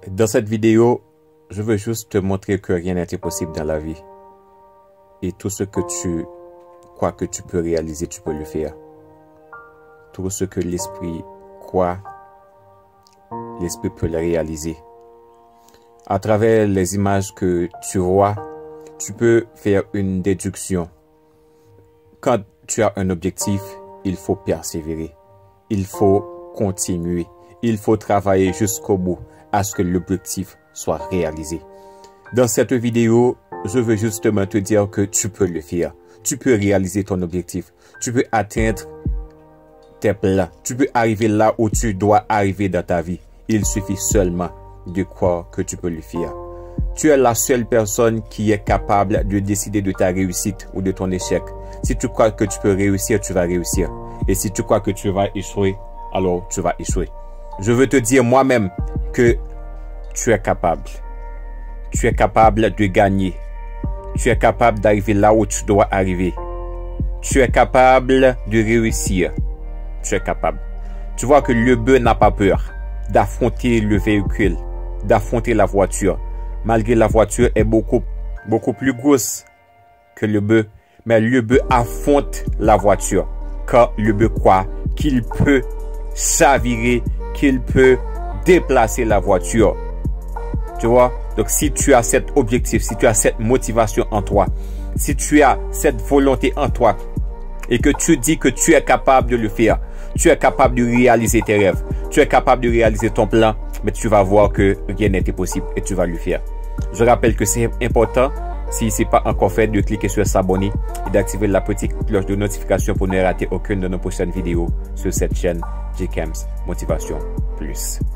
Dans cette vidéo, je veux juste te montrer que rien n'est impossible dans la vie. Et tout ce que tu crois que tu peux réaliser, tu peux le faire. Tout ce que l'esprit croit, l'esprit peut le réaliser. À travers les images que tu vois, tu peux faire une déduction. Quand tu as un objectif, il faut persévérer. Il faut continuer. Il faut travailler jusqu'au bout à ce que l'objectif soit réalisé. Dans cette vidéo, je veux justement te dire que tu peux le faire. Tu peux réaliser ton objectif. Tu peux atteindre tes plans. Tu peux arriver là où tu dois arriver dans ta vie. Il suffit seulement de croire que tu peux le faire. Tu es la seule personne qui est capable de décider de ta réussite ou de ton échec. Si tu crois que tu peux réussir, tu vas réussir. Et si tu crois que tu vas échouer, alors tu vas échouer. Je veux te dire moi-même que tu es capable. Tu es capable de gagner. Tu es capable d'arriver là où tu dois arriver. Tu es capable de réussir. Tu es capable. Tu vois que le bœuf n'a pas peur d'affronter le véhicule, d'affronter la voiture. Malgré la voiture est beaucoup plus grosse que le bœuf. Mais le bœuf affronte la voiture. Car le bœuf croit qu'il peut chavirer, qu'il peut déplacer la voiture. Tu vois? Donc si tu as cet objectif, si tu as cette motivation en toi, si tu as cette volonté en toi et que tu dis que tu es capable de le faire, tu es capable de réaliser tes rêves, tu es capable de réaliser ton plan, mais tu vas voir que rien n'est impossible et tu vas le faire. Je rappelle que c'est important, si ce n'est pas encore fait, de cliquer sur s'abonner et d'activer la petite cloche de notification pour ne rater aucune de nos prochaines vidéos sur cette chaîne GCAMS Motivation Plus.